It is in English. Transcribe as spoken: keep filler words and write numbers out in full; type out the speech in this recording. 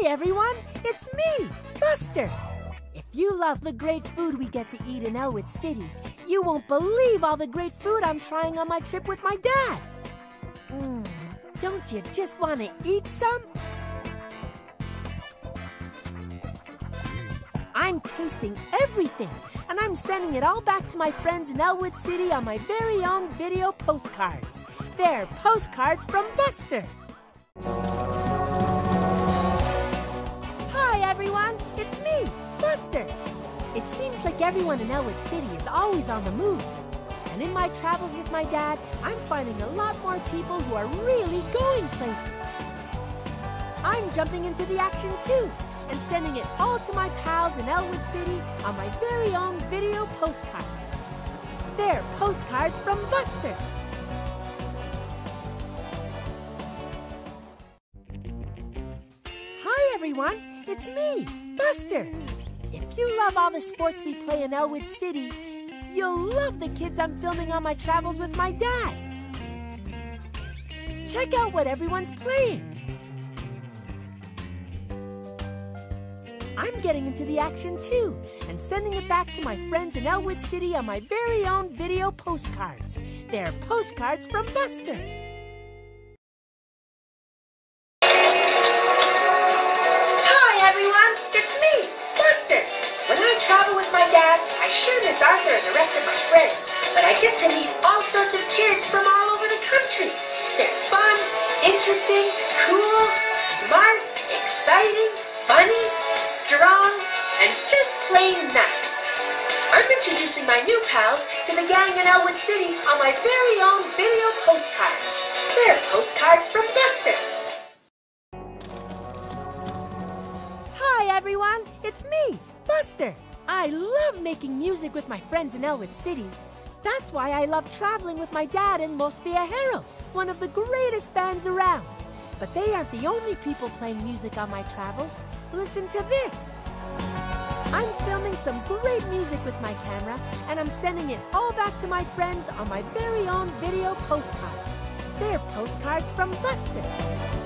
everyone, it's me, Buster. If you love the great food we get to eat in Elwood City, you won't believe all the great food I'm trying on my trip with my dad. Mmm, don't you just want to eat some? I'm tasting everything, and I'm sending it all back to my friends in Elwood City on my very own video postcards. They're postcards from Buster. Hi, everyone. It's me, Buster. It seems like everyone in Elwood City is always on the move. And in my travels with my dad, I'm finding a lot more people who are really going places. I'm jumping into the action, too, and sending it all to my pals in Elwood City on my very own video postcards. They're postcards from Buster. Hi, everyone. It's me, Buster. If you love all the sports we play in Elwood City, you'll love the kids I'm filming on my travels with my dad. Check out what everyone's playing. I'm getting into the action too, and sending it back to my friends in Elwood City on my very own video postcards. They're postcards from Buster. Hi everyone, it's me, Buster. When I travel with my dad, I sure miss Arthur and the rest of my friends, but I get to meet all sorts of kids from all over the country. They're fun, interesting, cool, smart, exciting, funny, strong, and just plain nice. I'm introducing my new pals to the gang in Elwood City on my very own video postcards. They're postcards from Buster. Hi everyone, it's me, Buster. I love making music with my friends in Elwood City. That's why I love traveling with my dad in Los Viajeros, one of the greatest bands around. But they aren't the only people playing music on my travels. Listen to this. I'm filming some great music with my camera, and I'm sending it all back to my friends on my very own video postcards. They're postcards from Buster.